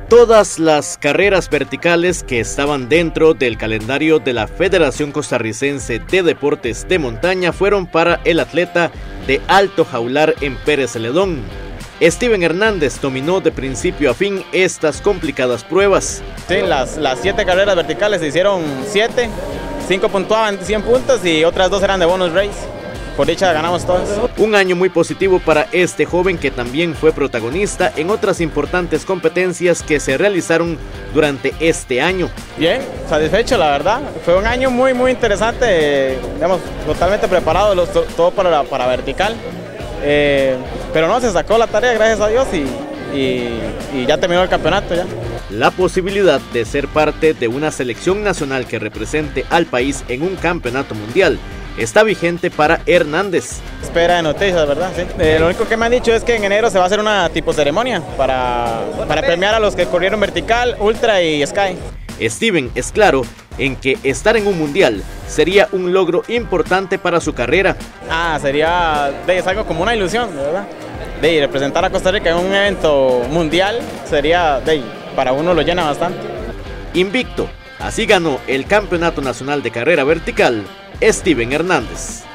Todas las carreras verticales que estaban dentro del calendario de la Federación Costarricense de Deportes de Montaña fueron para el atleta de Alto Jaular en Pérez Celedón. Steven Hernández dominó de principio a fin estas complicadas pruebas. Sí, las 7 carreras verticales se hicieron 7, 5 puntuaban 100 puntos y otras 2 eran de bonus race. Por dicha ganamos todas. Un año muy positivo para este joven que también fue protagonista en otras importantes competencias que se realizaron durante este año. Bien, satisfecho la verdad. Fue un año muy interesante, digamos, totalmente preparado todo para vertical. Pero no, se sacó la tarea gracias a Dios y ya terminó el campeonato ya. La posibilidad de ser parte de una selección nacional que represente al país en un campeonato mundial está vigente para Hernández. Espera de noticias, ¿verdad? Sí. Lo único que me han dicho es que en enero se va a hacer una tipo ceremonia para premiar a los que corrieron vertical, ultra y sky. Steven es claro en que estar en un mundial sería un logro importante para su carrera. Es algo como una ilusión, ¿verdad? Representar a Costa Rica en un evento mundial sería, para uno lo llena bastante. Invicto, así ganó el Campeonato Nacional de Carrera Vertical Steven Hernández.